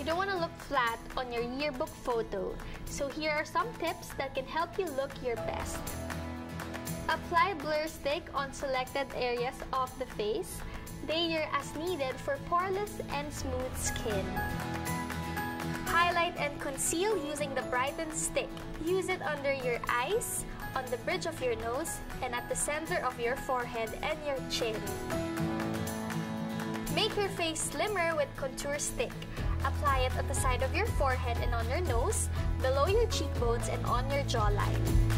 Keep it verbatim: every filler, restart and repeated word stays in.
don't want to look flat on your yearbook photo, so here are some tips that can help you look your best. Apply blur stick on selected areas of the face. Layer as needed for poreless and smooth skin. Highlight and conceal using the brighten stick. Use it under your eyes, on the bridge of your nose, and at the center of your forehead and your chin. Make your face slimmer with contour stick. Apply it at the side of your forehead and on your nose, below your cheekbones, and on your jawline.